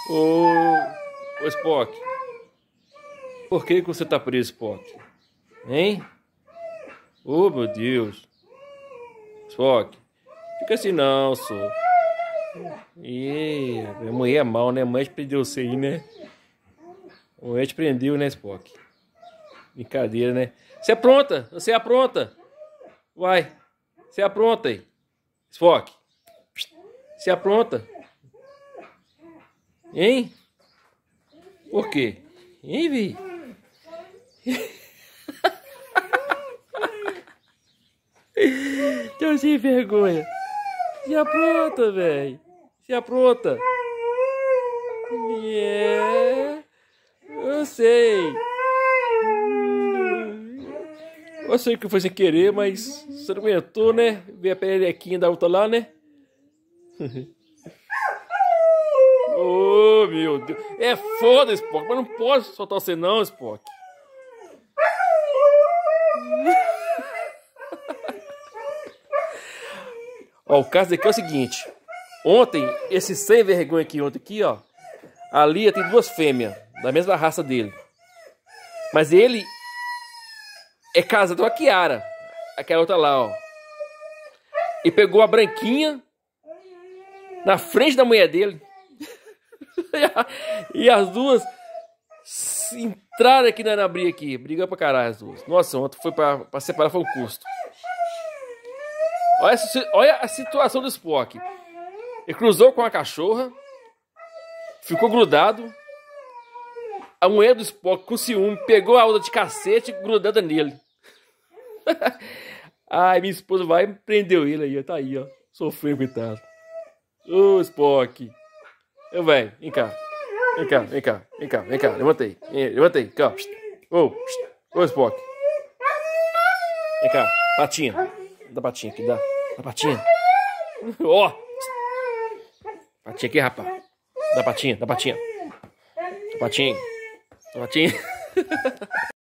Ô Spock, por que você tá preso, Spock? Hein? Oh, meu Deus. Spock, fica assim não, só. Ih, minha mulher é mal, né? A mãe te prendeu você aí, né? A mãe te prendeu, né, Spock? Brincadeira, né? Você apronta, você apronta. Vai, você apronta aí. Spock, você apronta. Hein? Por quê? Hein, Vi? Tô sem vergonha. Se apronta, velho. Se apronta. Eu sei. Eu sei que foi sem querer, mas você não aguentou, né? Ver a pererequinha da outra lá, né? Oh, meu Deus. É foda, Spock, mas não pode soltar você não, Spock. Ó, o caso aqui é o seguinte. Ontem, esse sem vergonha aqui, ontem aqui, ó. A Lia tem duas fêmeas, da mesma raça dele. Mas ele é casado com a Kiara, aquela outra lá, ó. E pegou a branquinha na frente da mulher dele. E as duas entraram aqui na briga aqui. Brigou pra caralho as duas. Nossa, ontem foi pra separar, foi um custo. Olha a situação do Spock. Ele cruzou com a cachorra. Ficou grudado. A mulher do Spock, com ciúme, pegou a outra de cacete grudada nele. Ai, minha esposa vai e prendeu ele aí, ó. Tá aí, ó. Sofreu, coitado. Ô, Spock. Eu, velho, vem cá. Vem cá, vem cá, vem cá, vem cá. Levantei. Levantei, cá. Ô, Spock. Vem cá, patinha. Dá patinha aqui, dá. Dá patinha. Ó. Patinha aqui, rapaz. Dá patinha, dá patinha. Dá patinha. Dá patinha.